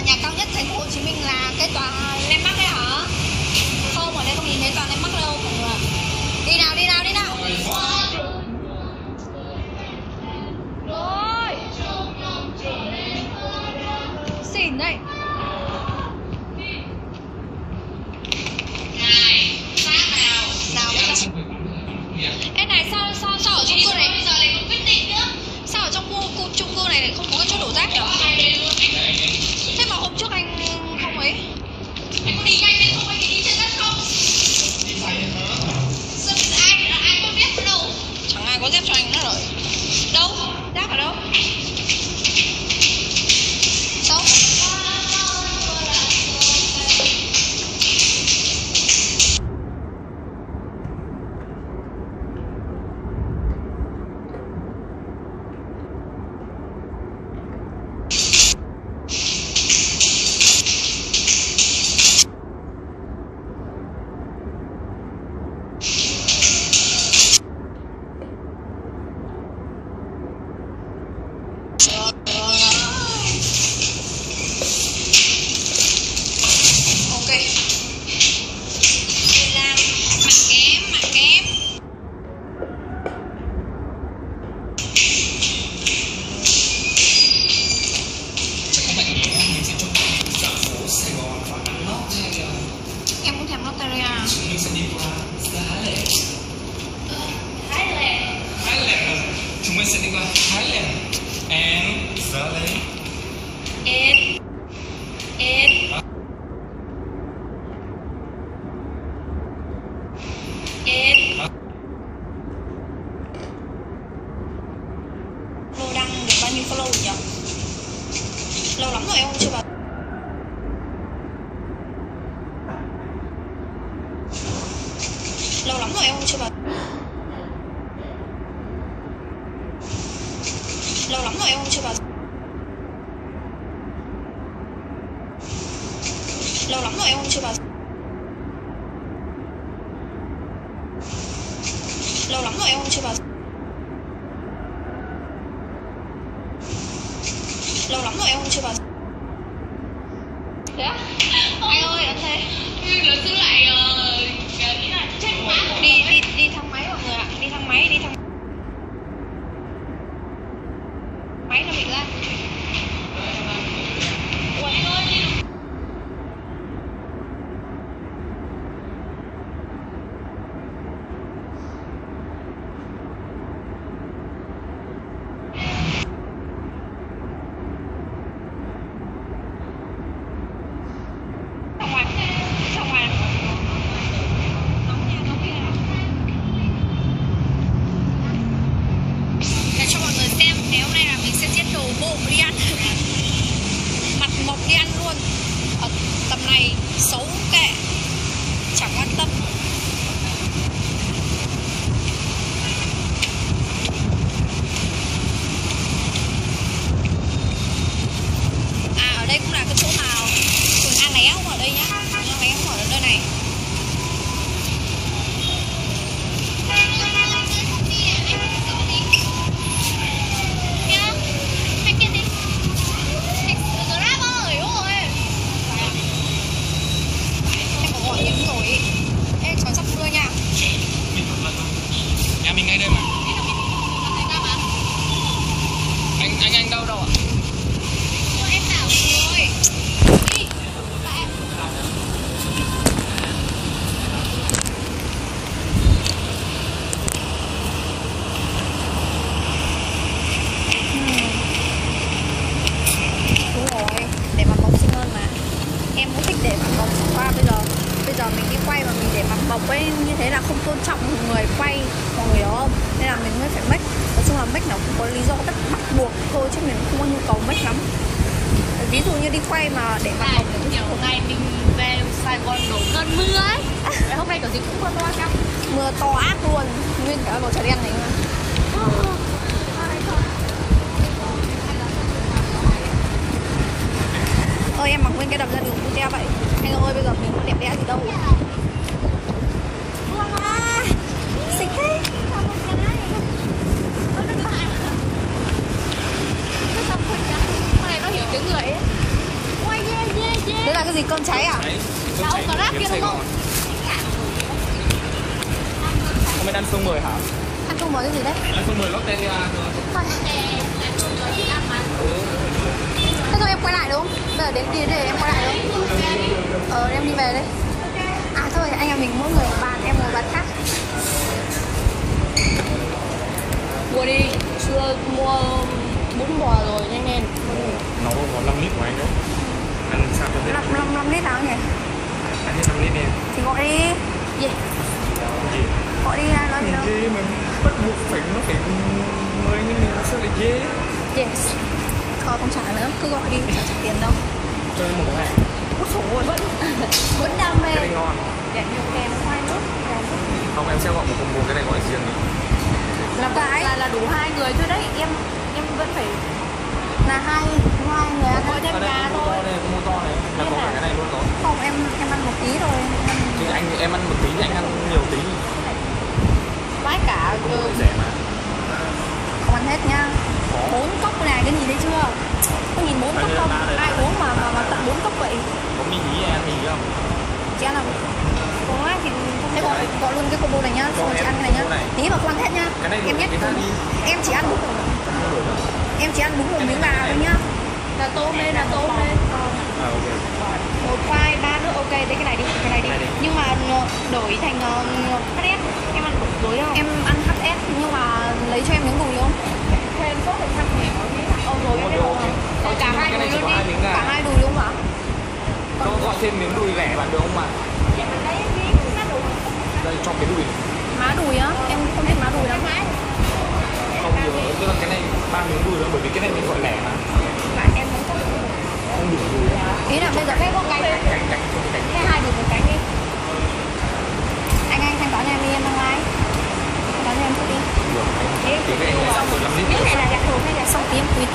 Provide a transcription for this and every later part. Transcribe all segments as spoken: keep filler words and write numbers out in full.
nhà cao nhất thành phố Hồ Chí Minh là cái tòa Landmark đấy hả? Không, ở đây không nhìn thấy tòa Landmark đâu mọi người. Đi nào, đi nào, đi nào. Ôi, xỉn đấy. Nào cái này sao sao sao ở chung cư này sao ở trong khu, khu chung cư này lại không có cái chỗ đổ rác nhỉ? Thế mà hôm trước anh không ấy. Anh có đi nhanh nên không, anh đi trên đất không? Sao ai ai có dép ở đâu? Chẳng ai có dép cho anh nữa rồi. Đâu? Rác ở đâu? Đâu? Lâu lắm rồi em không chưa vào. Lâu lắm rồi em không chưa vào. Lâu lắm rồi em không chưa vào. Lâu lắm rồi em không chưa vào. Lâu lắm rồi em không chưa vào. Lâu lắm rồi em không chưa vào. Thế á? Anh ơi, anh thế. Nó cứ lại uh, ý là chết quá. Đi đi đi thang máy mọi người ạ, đi thang máy, đi thang máy nó bị ra. Ủa anh ơi, đi đâu? Xấu kệ, chẳng quan tâm. À ở đây cũng là cái chỗ nào phường An Lé không ở đây nhá, phường An Lé không ở nơi này. Mình ngay đây mà. Anh anh anh đâu đâu ạ? Em bảo rồi. Đi. Đúng rồi, để mặt bóng xinh hơn mà. Em cũng thích để mặt bóng qua bây giờ. Bây giờ mình đi quay mà mình để mặt bọc ấy như thế là không tôn trọng người quay, mọi người hiểu không? Nên là mình mới phải make. Nói chung là make nó cũng có lý do bắt bắt buộc thôi chứ mình không có nhu cầu make lắm. Ví dụ như đi quay mà để mặt bọc thì nhiều ngày mình về Sài Gòn đổ cơn mưa ấy. Hôm nay kiểu gì cũng mưa to lắm. Mưa to ác luôn, nguyên cả bầu trời đen này mà. Ơi em mặc nguyên cái đầm ra đường vui teo vậy. Anh ơi bây giờ mình có đẹp đẽ gì đâu. Wow, xinh thế. Con này nó hiểu tiếng người ấy. Quay ghê Sài đúng Gòn. không? Không biết ăn phương mười hả? Ăn chung mời cái gì đấy? Ăn phương mười Lotte thôi. Thôi. Thế thôi em quay lại đúng không? Bây giờ đến đi để em quay lại đúng không? Ờ em đi về đây. À thôi anh em mình mỗi người một bàn, em ngồi bàn khác. Mua đi, chưa mua bún bò rồi, nhanh lên. Nó có năm lít của anh đấy. Ăn sao cho hết. năm năm năm lít nào nhỉ? Ăn hết năm lít đi. Thì gọi đi. Gì? Gì? Gọi đi ra nói gì đâu. Dê mà bắt buộc phải nó phải mười nghìn sao lại dê? Yes. Thôi không trả nữa, cứ gọi đi, chả trả tiền đâu. Cho em một cái này. Út sổ rồi vẫn vẫn đam mê. Cái này ngon. Để nhiều kèm khoai nước. Không, em sẽ gọi một combo, cái này gọi riêng đi. Là cái Là là đủ hai người thôi đấy, em em vẫn phải là hai hai người ăn gọi thêm Ở đây gà có mua thôi. to này, có mua to này. Là có cả cái này luôn rồi. không em em ăn một tí rồi em Chứ anh em ăn một tí thì anh ăn nhiều tí. Vãi cả Cũng ừ. rẻ mà. không ăn hết nha. Có. Bốn cốc này cái gì đấy chưa? Có nhìn bốn Đây, cốc đây, không? ba đây. Ai uống mà mà, mà tận bốn cốc vậy? Có mì ý em mì không? Chị ăn nào? Có thì thế gọi gọi luôn cái combo này nhá. Xong rồi chị ăn cái này nhá. combo này. Tí mà không ăn hết nhá. Cái này Em đổi nhét cái khác đi. em chỉ ăn đúng em chỉ ăn đúng một miếng gà thôi nhá. Là tôm lên, là tôm lên. À ok. Một khoai, ba nước, ok, đấy cái này đi, cái này đi. Cái này đi. Nhưng mà đổi thành uh, hát ét, em ăn đổi không? Em ăn hát ét nhưng mà lấy cho em miếng đùi không? Thêm sốt thì thằng hẻo thế là Ồ rồi em biết rồi. Rồi cả hai Cái này đùi chỉ luôn có hai đi. miếng gà. Cả hai đùi luôn hả? Có gọi thêm miếng đùi lẻ bạn được không mà? Đây cho cái đùi. Má đùi á, em không thích má đùi lắm. Không nhiều, tức là cái này ba miếng đùi nữa bởi vì cái này mình gọi lẻ mà. Mà em muốn có Không đủ đùi. Ý là bây giờ cái con cánh Cánh cánh không cánh. cái hai đùi một cánh đi. anh anh thanh toán cho em đi, em đang like. Thanh toán cho em chút đi. Được. Thì cái này là mười lăm lít. Cái này là đặc thù hay là Xong tí em quỵt.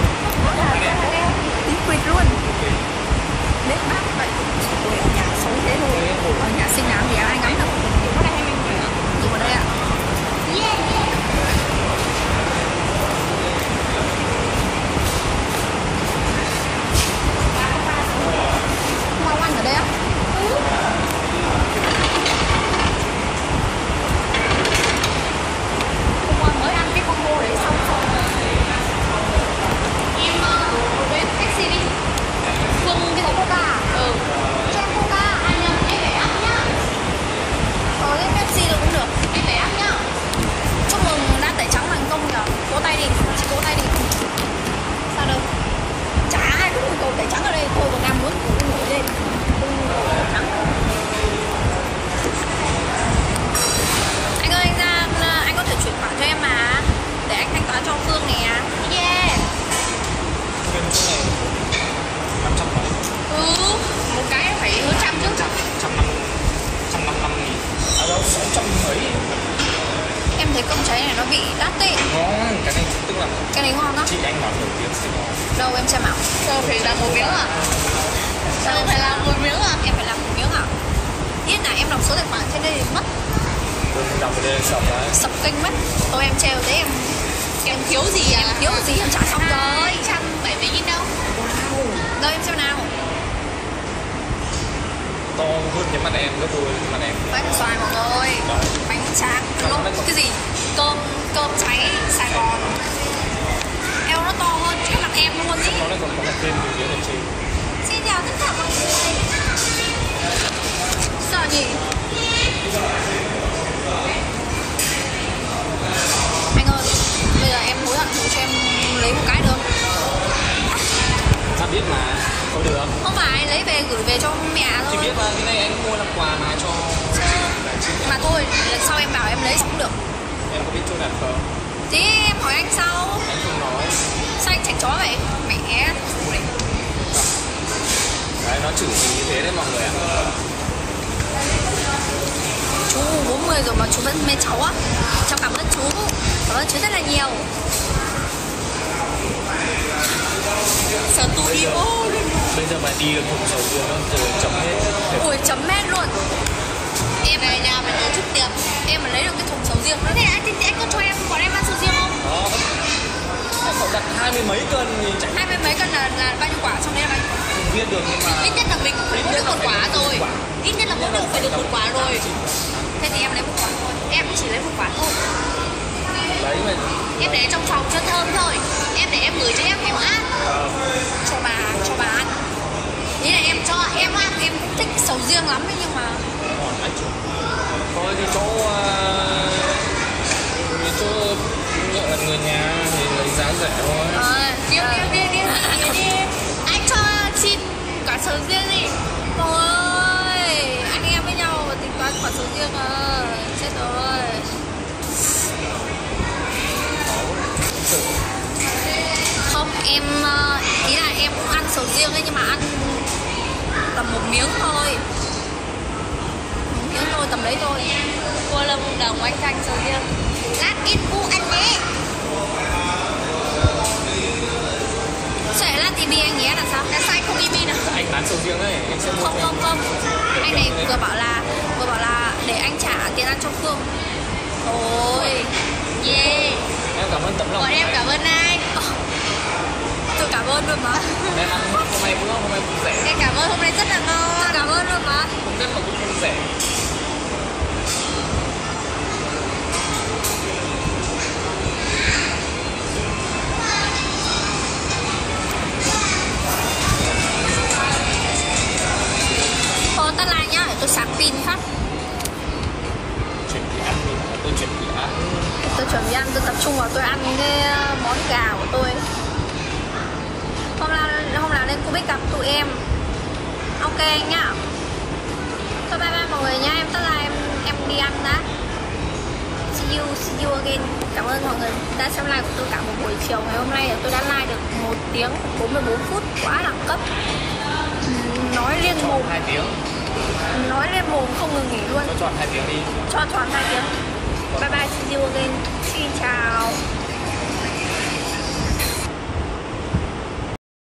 Tí quỵt luôn. Bếp bát vậy. Ôi ở nhà xấu thế luôn. Ở nhà sinh nám thì ai ngắm được. Có đây hay mình phải Dùng ở đây ạ. Mau ăn ở đây á. Hôm qua mới ăn cái combo đấy xong rồi. em với taxi đi. Không cái Có coca à? ừ. Cho em coca. Anh em em phải ăn nhá. Ờ lên Pepsi rồi cũng được. Em phải ăn nhá. Chúc mừng đã tẩy trắng thành công nhờ. Vỗ tay đi, chị vỗ tay đi. Sao đâu? Chả ai cũng nhu cầu tẩy trắng ở đây. Thôi còn đang muốn cũng nổi lên. Không nhu cầu tẩy trắng. Anh ơi, anh ra, anh có thể chuyển khoản cho em mà. Để anh thanh toán cho Phương nè. Yeah. Cái này năm trăm mấy. Ừ. Một cái phải hơn trăm chứ. Trăm trăm năm trăm năm năm nghìn. À đâu sáu trăm mấy. Em thấy cơm cháy này nó bị đắt đấy. Ngon, cái này tức là Cái này ngon á. chị anh bảo nổi tiếng sẽ ngon. Đâu em xem nào. Sao phải làm một miếng à? Sao phải làm một miếng à? Em phải làm một miếng à? Biết là em đọc số tài khoản trên đây thì mất. Đừng đọc cái đây sập đấy. Sập kênh mất. Thôi em treo thế em Em thiếu gì à? em thiếu gì em trả xong rồi. hai trăm bảy mươi nghìn đâu. Đâu em xem nào. To hơn cái mặt em, gấp đôi cái mặt em. Bánh xoài mọi người. Đấy. Bánh tráng. Lốt cái gì? Cơm cơm cháy Sài Gòn. Eo nó to hơn cái mặt em luôn ý. Nó lại còn có một thêm nhiều cái ở trên. Xin chào tất cả mọi người. Sợ nhỉ? Anh ơi, bây giờ em hối hận thử cho em lấy một cái được không? Sao biết mà, không được. Không phải, lấy về gửi về cho mẹ Chị thôi. biết mà, cái này anh mua làm quà mà cho. Mà thôi, lần sau em bảo em lấy cũng được. Em có biết chỗ đặt không? Tí em hỏi anh sau. Anh không nói. Sao anh chảnh chó vậy? Mẹ. Đấy, nó chửi mình như thế đấy mọi người ạ. Chú bốn mươi rồi mà chú vẫn mê cháu á. Cháu cảm ơn chú. Cảm ơn chú rất là nhiều. Sao tôi đi ô luôn. Bây giờ mà đi được một sầu riêng nó rồi chấm hết. Ui chấm hết luôn. Em về nhà phải tổ chức tiệc. Em mà lấy được cái thùng sầu riêng. Thế anh, thì anh có cho em bọn em ăn sầu riêng không? Đó. Em cậu đặt hai mươi mấy cân thì chạy. Hai mươi mấy cân là, là bao nhiêu quả? Trong đấy là bao nhiêu quả? biết được nhưng mà ít nhất là mình cũng phải mua được một quả rồi, ít nhất là mỗi được phải được một quả rồi. Thế thì em lấy một quả thôi. Em chỉ lấy một quả thôi. lấy mà Em để trong phòng cho thơm thôi, em để em gửi cho em em ăn. Cho bà, cho bà ăn. Ý là em cho em ăn, em cũng thích sầu riêng lắm ấy, nhưng mà còn anh chủ thôi thì chỗ cái chỗ gọi là người nhà thì lấy giá rẻ thôi. ờ, đi đi đi đi đi đi anh cho xin quả sầu riêng đi. Ôi, anh em với nhau mà tính toán quả sầu riêng à. Chết rồi. Không, em ờ, ý là em cũng ăn sầu riêng ấy, nhưng mà ăn tầm một miếng thôi, Một miếng thôi, tầm đấy thôi. cô Lâm Đồng anh canh sầu riêng. Lát ít cu ăn nhé. Sẽ là tivi anh nhé là sao? Là sai không im nào. Anh bán sầu riêng đấy, anh sẽ mua Không thêm. không không. Anh này vừa bảo là vừa bảo là để anh trả tiền ăn cho Phương. Ôi, Yeah. Em cảm ơn tấm lòng. Bọn em cảm ơn anh. tôi cảm ơn luôn mà. Em ăn hôm nay bữa hôm nay cũng rẻ, Em cảm ơn, hôm nay rất là ngon. Tôi cảm ơn luôn mà. không biết mà cũng không rẻ. Thôi tắt like nhá, để tôi sạc pin phát. Chuyển đi ăn đi, tôi chuyển đi ăn. Tôi chuẩn bị ăn, tôi tập trung vào tôi ăn cái món gà của tôi. Hôm nào hôm nào lên Cô Bích gặp tụi em. Ok anh nhá. Thôi bye bye mọi người nhá, em tắt like, em em đi ăn đã. See you, see you again. Cảm ơn mọi người đã xem live của tôi cả một buổi chiều ngày hôm nay. Tôi đã live được một tiếng bốn mươi bốn phút, quá đẳng cấp. Nói liên Chọn mồm, hai tiếng, nói liên mồm không ngừng nghỉ luôn. cho chọn hai tiếng đi. Cho tròn hai tiếng. Bye bye, see you again.